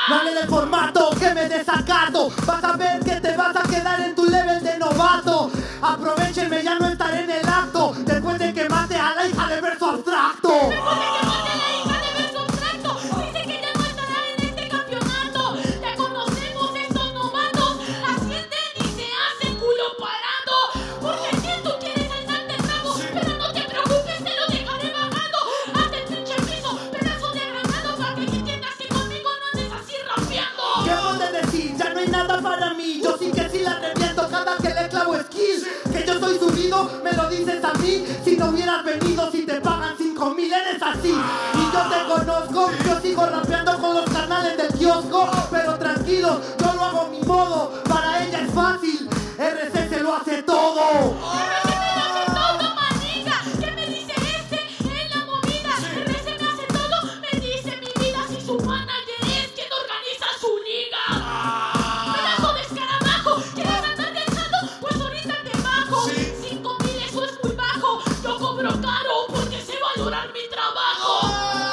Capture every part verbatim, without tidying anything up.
No hable del formato que me desacato. Vas a ver que te vas a quedar en tu level de novato. Aprovechenme, ya no estaré en el acto. Después de que mate a la hija de verso abstracto. Después de que mate a la hija de verso abstracto. Dice que ya no estará en este campeonato. Ya conocemos estos novatos. Ascienden y se hacen culo parado. Porque si tú quieres alzarte el rabo, pero no te preocupes, te lo dejaré bajando. Hasta el pinche piso, pedazo de granado. Para que entiendas que conmigo no andes así rapeando. ¿Qué hemos de decir? Ya no hay nada para mí. Yo sí que sí la reviento cada que le clavo skill. Que yo soy subido, me lo dices a mí. Si no hubieras venido, si te pagan cinco mil, eres así. Y yo te conozco, yo sigo rapeando con los canales del kiosco. Pero tranquilo, yo lo hago a mi modo. Para ella es fácil, R C se lo hace todo. R C me hace todo, manica. ¿Qué me dice este en la movida? R C me hace todo, me dice mi vida. Si su manager es quien organiza su liga. Pedazo de escarabajo, ¿quieres andar pensando? Pues ahorita te bajo. Cinco mil, eso es muy bajo. Yo cobro caro porque sé valorar mi trabajo.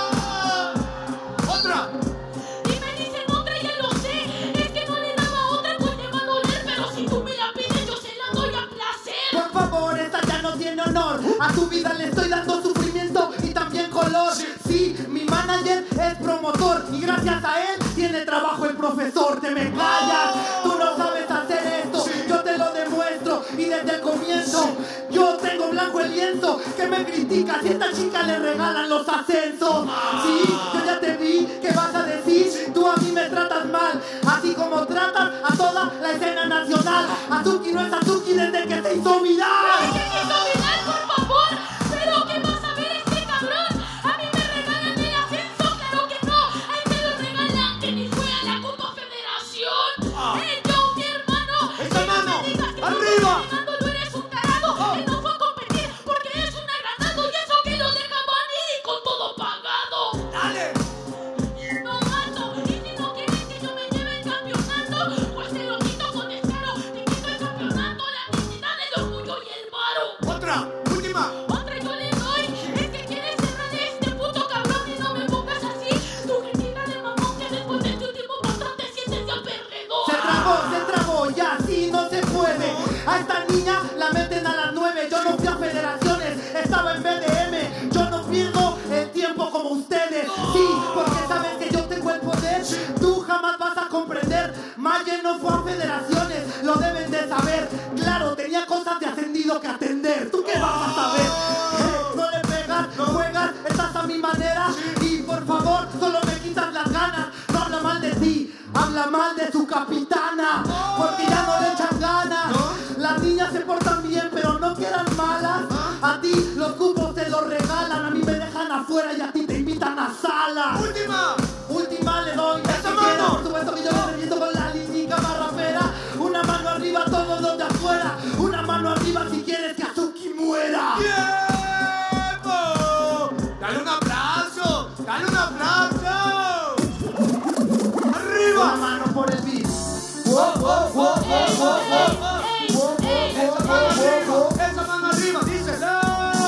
¡Otra! Y me dicen otra, ya lo sé. Es que no le daba otra, pues te va a doler. Pero si tú me la pides, yo se la doy a placer. Por favor, esta ya no tiene honor. A tu vida le estoy dando sufrimiento y también color. Sí, mi manager es promotor y gracias a él tiene trabajo el profesor. Te me callas, tú no sabes hacer esto. Yo te lo demuestro y desde el comienzo yo tengo blanco el lienzo. Que me criticas y a esta chica le regalan los ascensos. Sí, yo ya te vi, ¿qué vas a decir? Tú a mí me tratas mal, así como tratas a toda la escena nacional. Azuki no es Azuki desde que se hizo viral. ¿Qué se hizo viral, por favor? ¿Pero qué vas a ver este cabrón? A mí me regalan el ascenso, claro que no. A él se lo regalan que ni fue a la Copa Federación. Eh, yo, mi hermano, ¡Esa que no mano! me digas que ¡Arriba! tú estás ganando, tú eres un tarado. Él no fue a competir porque es un agranado. Y eso que lo deja venir y con todo pagado. ¡Dale! No mato, y si no quieres que yo me lleve el campeonato, pues te lo quito con descaro. Te quito el campeonato, la dignidad, el orgullo y el varo. ¡Otra! ¡Última! Otra yo le doy, es que quieres cerrar este puto cabrón y no me pongas así. Tu gritita de mamón que después de tu último patrón te sientes ya perdedor. Se tragó, se tragó, ya así no se puede. A esta niña la meten a las nueve. Yo no fui a federaciones, estaba en B D M. Yo no pierdo el tiempo como ustedes. Sí, porque sabes que yo tengo el poder. Tú jamás vas a comprender. Maye no fue a federaciones, lo deben de saber. Claro, tenía cosas de ascendido que atender. ¿Tú qué vas a saber? Eh, no le pegas, juegas, estás a mi manera. Y por favor, solo me quitas las ganas. No habla mal de ti, habla mal de su capitana. Porque ya no le echan ganas. Las niñas se portan bien, pero no quedan malas. A ti los cupos te los regalan. A mí me dejan afuera y a ti te invitan a sala. ¡Última! Última le doy. ¡Esa Si mano! quieres, por supuesto que yo le reviento con la lírica más rapera. Una mano arriba, todos los de afuera. Una mano arriba si quieres que Azuki muera. ¡Tiempo! ¡Dale un aplauso! ¡Dale un aplauso! Una ¡Arriba! mano por el beat. ¡Wow, wow, wow, wow, wow, wow! Ey, ey, ey, ¡Esa mano arriba! ¡Esa mano arriba! ¡Díselo!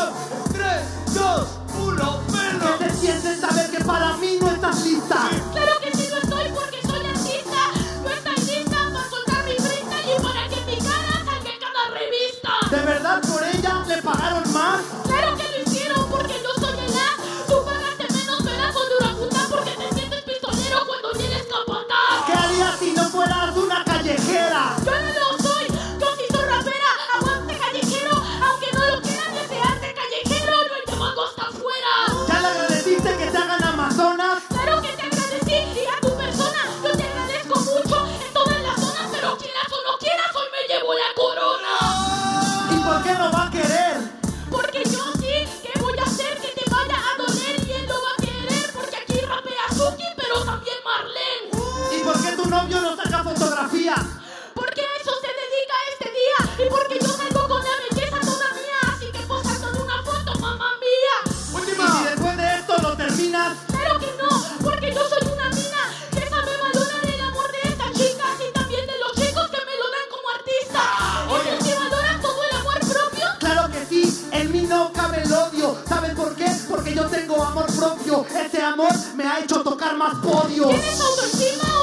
tres, dos, uno, ¡pelo! ¿Qué se siente saber que para mí no estás lista? claro que sí lo estoy porque soy artista. No estás lista para soltar mi freestyle y para que mi cara salga en cada revista. ¿De verdad por ella le pagaron más? Claro que lo hicieron porque yo soy el as. Tú pagaste menos, pedazo de una puta, porque te sientes pistolero cuando tienes capataz. ¿Qué harías si no fueras una callejera? Yo no lo soy, yo sí soy rapera. Aguante callejero, aunque no lo quieran desearte callejero, no hay chamaco hasta afuera. ¿Ya le agradeciste que te hagan amazonas? Claro que te agradecí y a tu persona yo te agradezco mucho en todas las zonas, pero quieras o no quieras, hoy me llevo la corona. ¿Y por qué no va a querer? Porque yo sí, que voy a hacer que te vaya a doler y él lo va a querer, porque aquí rapea Azuki, pero también Marlene. ¿Y por qué tu novio no saca fotografías? Porque a eso se dedica este día y porque yo salgo con la belleza toda mía, así que posando en una foto, mamá mía. Y ¡Última! si después de esto lo terminas, Claro que no, porque yo soy una mina que sabe valorar el amor de estas chicas y también de los chicos que me lo dan como artista. oye. ¿Ellos que valoran todo el amor propio? claro que sí, en mí no cabe el odio. ¿Sabes por qué? Porque yo tengo amor propio. Ese amor me ha hecho tocar más podios. ¿Tienes autoestima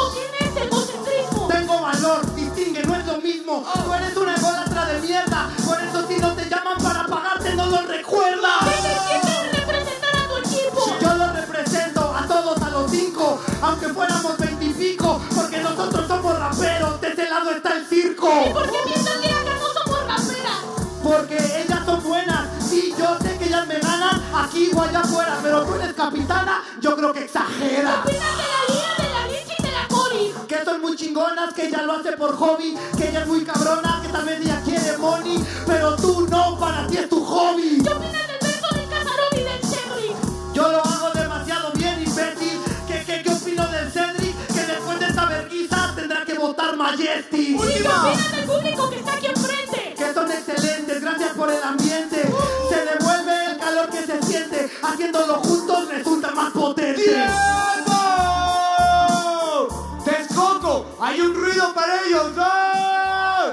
No, tú eres una ególatra de mierda. Por eso si no te llaman para pagarte no lo recuerdas. Tienes que representar a tu equipo. Yo lo represento a todos, a los cinco, aunque fuéramos veintipico, porque nosotros somos raperos, de ese lado está el circo. ¿Y por qué piensan que acá no somos raperas? Porque ellas son buenas, sí, yo sé que ellas me ganan aquí o allá afuera, pero tú eres capitana, yo creo que exagera. ¿Qué opinas de la Lía, de la Lichi y de la Cori? Que son muy chingonas, que ella lo hace por hobby, que ella es muy cabrona, que también ella quiere money, pero tú no, para ti es tu hobby. ¿Qué opinas del verso del Camarón y del Cedric? Yo lo hago demasiado bien, imbécil. ¿Qué, qué, qué opino del Cedric? Que después de esta vergüenza tendrá que votar Majesty. ¿Y qué opinas del público que está aquí enfrente? Que son excelentes, gracias por el ambiente. Se devuelve el calor que se siente. Haciéndolo juntos resulta más potente. ¡Tiempo! ¡Texcoco! ¡Hay un ruido para ellos! ¡Ah!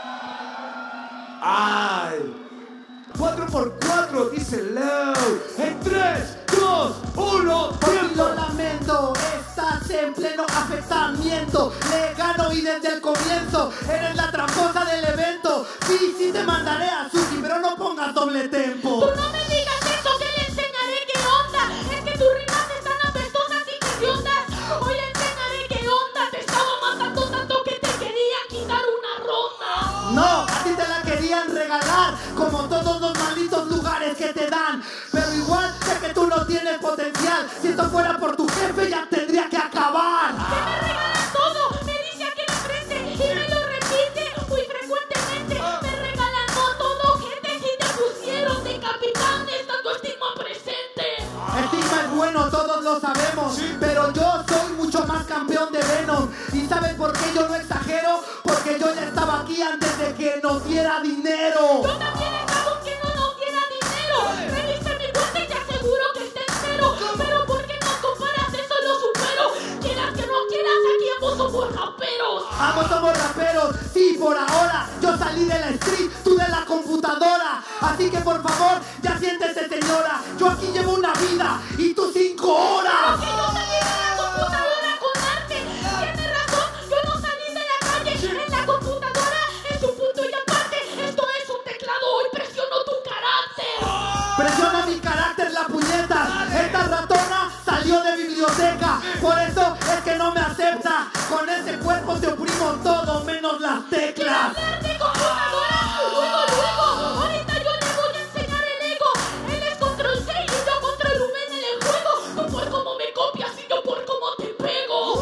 ¡Ay! cuatro por cuatro, dice Low. En tres, dos, uno, Hoy lo lamento, estás en pleno afectamiento. Le gano y desde el comienzo eres la tramposa del evento. Sí, sí te mandaré a Suki, pero no pongas doble tempo. Tú no me digas eso, que le enseñaré qué onda. Es que tus rimas están apestosas y hediondas. Hoy le enseñaré qué onda. Te estaba matando tanto que te quería quitar una ronda. No, a ti te la querían regalar, como todos los malditos lugares que te dan. Pero igual sé que tú no tienes potencial. Si esto fuera por tu jefe ya tendría que acabar. Que me regalan todo, me dice aquí enfrente y me lo repite muy frecuentemente. Me regalan todo, gente, si te pusieron de capitán estando estigma presente. Estigma es bueno, todos lo sabemos, pero yo soy mucho más campeón de Venom. ¿Y sabes por qué yo no exagero? Porque yo ya estaba aquí antes de que nos diera dinero. Yo también estaba que no nos diera dinero. Revise mi cuenta y te aseguro que está entero. Pero ¿por qué nos comparas? Eso lo supero. Quieras que no quieras, aquí ambos somos raperos. Ambos somos raperos, sí, por ahora. Yo salí de la street, tú de la computadora. Así que por favor, ya siéntese señora. Yo aquí llevo una vida y tú cinco horas. Que yo salí de la computadora con arte. Tienes razón, yo no salí de la calle. En la computadora es un punto y aparte. Esto es un teclado y presiono tu carácter. Presiona mi carácter la puñeta. Esta ratona salió de biblioteca. Por eso es que no me acepta. Con ese cuerpo te oprimo todo menos las teclas. Hablar de computadora, luego, luego. Ahorita yo le voy a enseñar el ego. Él es control C y yo control V en el juego. Tú por cómo me copias y yo por cómo te pego.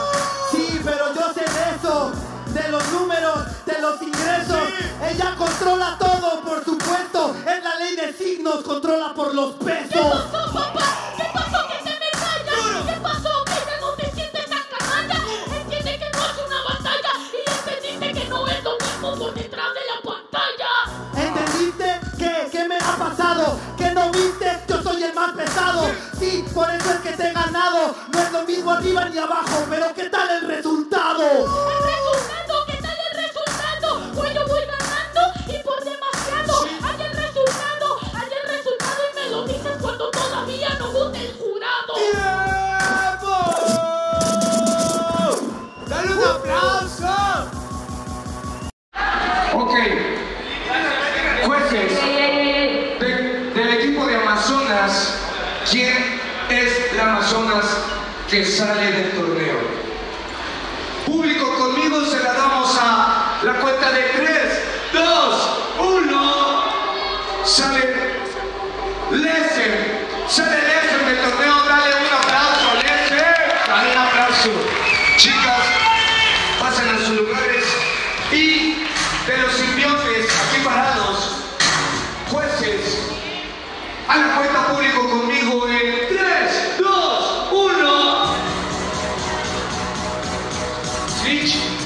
Sí, pero yo sé de eso, de los números, de los ingresos. Ella controla todo, por supuesto. Es la ley de signos, controla por los ¿Qué pesos. pasó, papá? ¿Qué pasó que te me callas? ¿Qué pasó que ya no te sientes tan canalla? Entiende que no es una batalla y entendiste que no es lo mismo por detrás de la pantalla. ¿Entendiste? ¿Qué? ¿Qué me ha pasado? ¿Qué no viste? Yo soy el más pesado. Sí, por eso es que te he ganado. No es lo mismo arriba ni abajo, pero ¿qué tal el resultado? El resultado, ¿qué tal el resultado? Pues yo voy ganando y por demasiado. Hay el resultado, hay el resultado y me lo dices cuando todavía no vote el jurado. ¡Tiempo! ¡Dale un aplauso! Ok, jueces de- del equipo de Amazonas, ¿quién es la Amazonas que sale del torneo? Público, conmigo se la damos a la cuenta de tres, dos, uno. Sale Lesser, sale Lesser del torneo, dale un aplauso a Lesser, dale un aplauso. Chicas, pasen a sus lugares y de los simbiontes aquí parados, jueces, a la cuenta público conmigo en tres, dos, uno. Switch.